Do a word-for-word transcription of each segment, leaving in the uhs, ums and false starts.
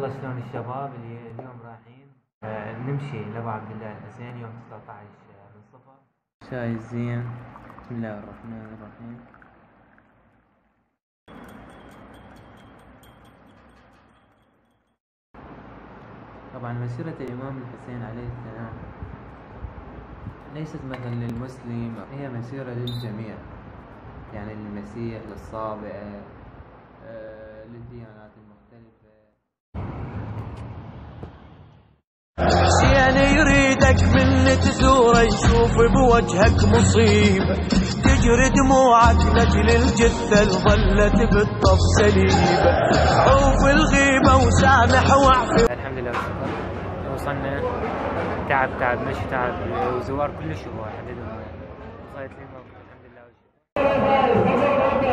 والله شلون الشباب اللي اليوم رايحين آه، نمشي لأبو عبد الله الحسين يوم تسعة عشر من صفر. شاي الزين. بسم الله الرحمن الرحيم. طبعا مسيرة الإمام الحسين عليه السلام ليست مثلا للمسلم، هي مسيرة للجميع، يعني للمسيح، للصابئة، آه، للديانات المختلفة. يعني يريدك من تزوره يشوف بوجهك مصيبة، تجري دموعك لجل الجثة ظلت بالطف سليبة، عوف الغيبة وسامح واعفي. الحمد لله والشكر وصلنا. تعب تعب مش تعب، وزوار كلش هو حددهم وصلت لي الموقف. الحمد لله والشكر.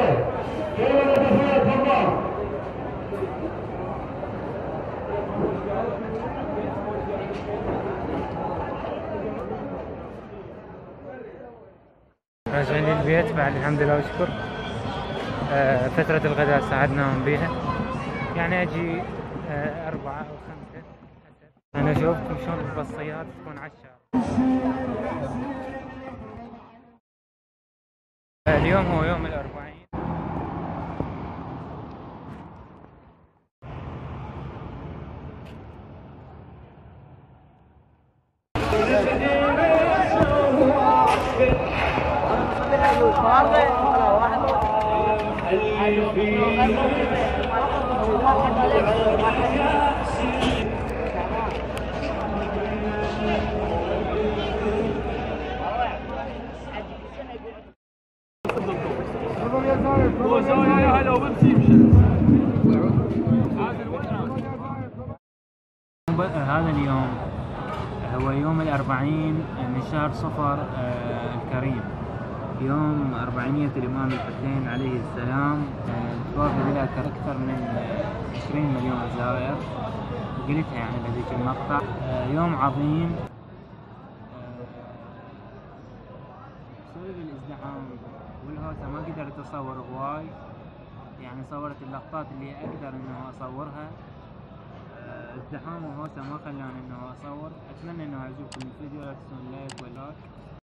راجعين للبيت بعد الحمد لله والشكر. آه فترة الغداء ساعدناهم بيها، يعني اجي آه أربعة أو خمسة. أنا شوفتكم شلون البصيات تكون عالشارع. آه اليوم هو يوم الأربعين. هذا اليوم هو يوم الأربعين من شهر صفر آه الكريم، يوم أربعينية الإمام الحسين عليه السلام. توافد لها أكثر من عشرين مليون زائر، وقلتها يعني بهذيك المقطع. آه يوم عظيم. بسبب الازدحام والهوسة ما قدرت أصور هواي، يعني صورت اللقطات اللي أقدر إنه أصورها. ازدحام وهوسة ما خلاني إنه أصور. أتمنى إنه يعجبكم الفيديو، لا تنسون لايك ولايك.